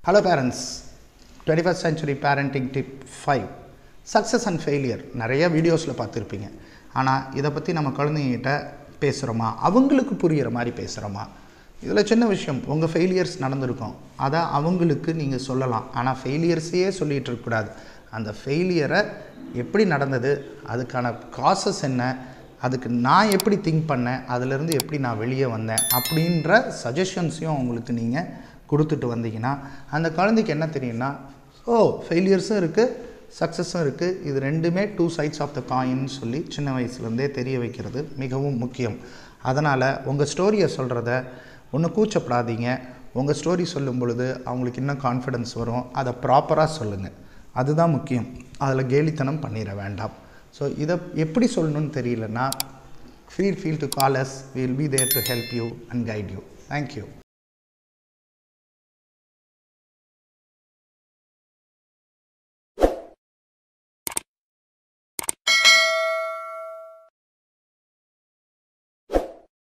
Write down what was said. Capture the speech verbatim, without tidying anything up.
Hello parents, twenty-first century parenting tip five, success and failure. நிறைய வீடியோஸில் பார்த்துருப்பீங்க. ஆனால் இதை பற்றி நம்ம குழந்தைங்கிட்ட பேசுகிறோமா, அவங்களுக்கு புரிகிற மாதிரி பேசுகிறோமா? இதில் சின்ன விஷயம், உங்கள் ஃபெயிலியர்ஸ் நடந்திருக்கும், அதை அவங்களுக்கு நீங்கள் சொல்லலாம். ஆனால் ஃபெயிலியர்ஸையே சொல்லிகிட்டு இருக்கக்கூடாது. அந்த ஃபெயிலியரை எப்படி நடந்தது, அதுக்கான காசஸ் என்ன, அதுக்கு நான் எப்படி திங்க் பண்ணேன், அதிலிருந்து எப்படி நான் வெளியே வந்தேன் அப்படின்ற சஜஷன்ஸையும் அவங்களுக்கு நீங்கள் கொடுத்துட்டு வந்தீங்கன்னா அந்த குழந்தைக்கு என்ன தெரியும்னா, ஓ ஃபெயிலியர்ஸும் இருக்குது, சக்ஸஸும் இருக்குது, இது ரெண்டுமே டூ சைட்ஸ் ஆஃப் த காயின்னு சொல்லி சின்ன வயசுலேருந்தே தெரிய வைக்கிறது மிகவும் முக்கியம். அதனால் உங்கள் ஸ்டோரியை சொல்கிறத ஒன்றும் கூச்சப்படாதீங்க. உங்கள் ஸ்டோரி சொல்லும் பொழுது அவங்களுக்கு இன்னும் கான்ஃபிடென்ஸ் வரும். அதை ப்ராப்பராக சொல்லுங்கள், அதுதான் முக்கியம். அதில் கேலித்தனம் பண்ணிட வேண்டாம். ஸோ இதை எப்படி சொல்லணும்னு தெரியலன்னா, feel feel to call us, we will be there to help you and guide you. Thank you.